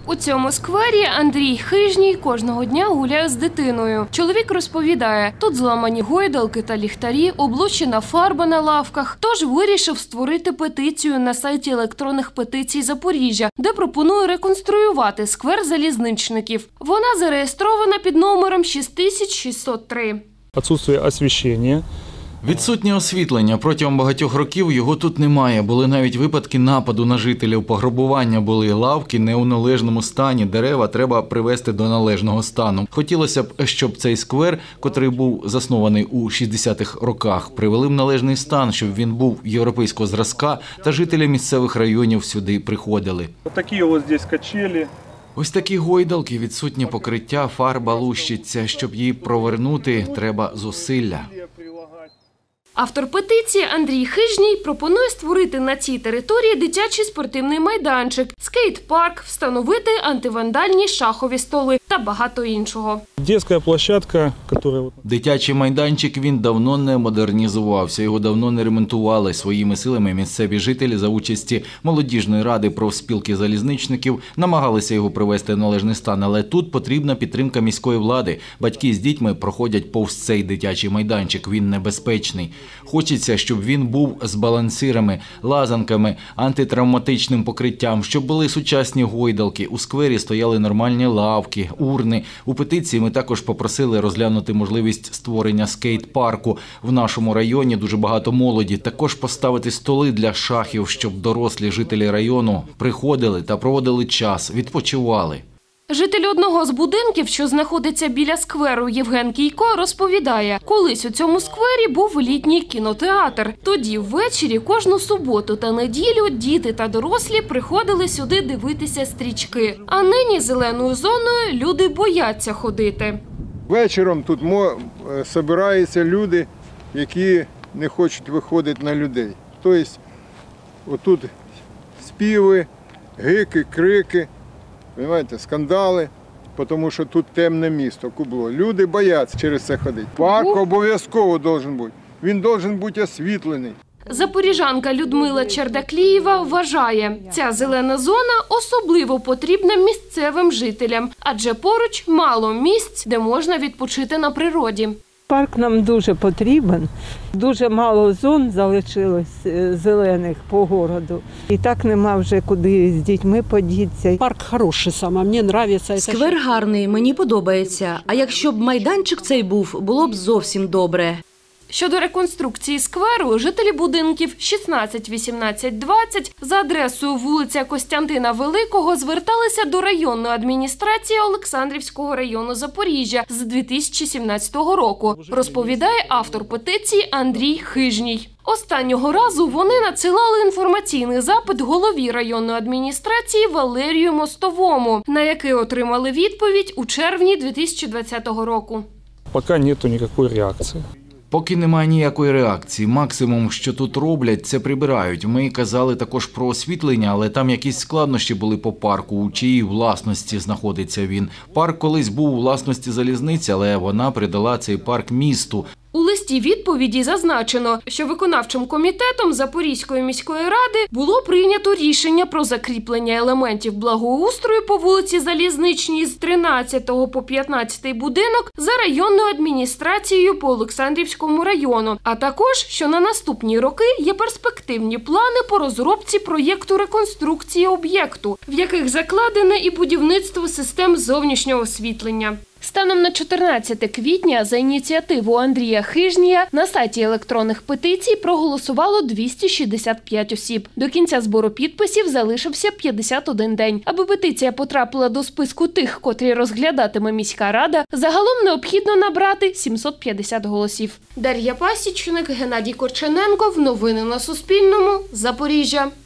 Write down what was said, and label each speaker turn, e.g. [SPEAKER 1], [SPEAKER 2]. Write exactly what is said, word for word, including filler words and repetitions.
[SPEAKER 1] У цьому сквері Андрій Хижній кожного дня гуляє з дитиною. Чоловік розповідає, тут зламані гойдалки та ліхтарі, облущена фарба на лавках. Тож вирішив створити петицію на сайті електронних петицій Запоріжжя, де пропонує реконструювати сквер залізничників. Вона зареєстрована під номером шість тисяч шістсот три.
[SPEAKER 2] Відсутствие освітлення.
[SPEAKER 3] Відсутнє освітлення. Протягом багатьох років його тут немає. Були навіть випадки нападу на жителів, пограбування були, лавки не у належному стані, дерева треба привести до належного стану. Хотілося б, щоб цей сквер, котрий був заснований у шістдесятих роках, привели в належний стан, щоб він був європейського зразка та жителі місцевих районів сюди приходили.
[SPEAKER 2] Ось такі ось тут качелі.
[SPEAKER 3] Ось такі гойдалки, відсутнє покриття, фарба лущиться. Щоб її провернути, треба зусилля.
[SPEAKER 1] Автор петиції Андрій Хижній пропонує створити на цій території дитячий спортивний майданчик, скейт-парк, встановити антивандальні шахові столи та багато іншого.
[SPEAKER 2] Дитяча площадка, яка...
[SPEAKER 3] Дитячий майданчик, він давно не модернізувався, його давно не ремонтували. Своїми силами місцеві жителі за участі молодіжної ради профспілки залізничників намагалися його привести в належний стан, але тут потрібна підтримка міської влади. Батьки з дітьми проходять повз цей дитячий майданчик, він небезпечний. Хочеться, щоб він був з балансирами, лазанками, антитравматичним покриттям, щоб були сучасні гойдалки, у сквері стояли нормальні лавки, урни. У петиції ми також попросили розглянути можливість створення скейт-парку. В нашому районі дуже багато молоді. Також поставити столи для шахів, щоб дорослі жителі району приходили та проводили час, відпочивали.
[SPEAKER 1] Житель одного з будинків, що знаходиться біля скверу, Євген Кійко, розповідає, колись у цьому сквері був літній кінотеатр. Тоді ввечері кожну суботу та неділю діти та дорослі приходили сюди дивитися стрічки. А нині зеленою зоною люди бояться ходити.
[SPEAKER 4] Вечором тут збираються люди, які не хочуть виходити на людей. Тобто, отут співи, гики, крики. Понимаєте, скандали, тому що тут темне місто, кубло. Люди бояться через це ходити. Парк обов'язково має бути. Він має бути освітлений.
[SPEAKER 1] Запоріжанка Людмила Чердаклієва вважає, ця зелена зона особливо потрібна місцевим жителям, адже поруч мало місць, де можна відпочити на природі.
[SPEAKER 5] Парк нам дуже потрібен, дуже мало зон залишилось зелених по городу. І так нема вже куди з дітьми подітися.
[SPEAKER 6] Парк хороший саме, мені подобається.
[SPEAKER 7] Сквер гарний, мені подобається. А якщо б майданчик цей був, було б зовсім добре.
[SPEAKER 1] Щодо реконструкції скверу, жителі будинків шістнадцять, вісімнадцять, двадцять за адресою вулиця Костянтина Великого зверталися до районної адміністрації Олександрівського району Запоріжжя з дві тисячі сімнадцятого року, розповідає автор петиції Андрій Хижній. Останнього разу вони надсилали інформаційний запит голові районної адміністрації Валерію Мостовому, на який отримали відповідь у червні дві тисячі двадцятого року.
[SPEAKER 2] Поки немає ніякої реакції.
[SPEAKER 3] Поки немає ніякої реакції. Максимум, що тут роблять, це прибирають. Ми казали також про освітлення, але там якісь складнощі були по парку, у чиїй власності знаходиться він. Парк колись був у власності залізниці, але вона передала цей парк місту.
[SPEAKER 1] У листі відповіді зазначено, що виконавчим комітетом Запорізької міської ради було прийнято рішення про закріплення елементів благоустрою по вулиці Залізничній з тринадцятого по п'ятнадцятий будинок за районною адміністрацією по Олександрівському району, а також, що на наступні роки є перспективні плани по розробці проєкту реконструкції об'єкту, в яких закладене і будівництво систем зовнішнього освітлення. Станом на чотирнадцяте квітня за ініціативу Андрія Хижнія на сайті електронних петицій проголосувало двісті шістдесят п'ять осіб. До кінця збору підписів залишився п'ятдесят один день. Аби петиція потрапила до списку тих, котрі розглядатиме міська рада, загалом необхідно набрати сімсот п'ятдесят голосів. Дар'я Пасічник, Геннадій Корчененков. Новини на Суспільному. Запоріжжя.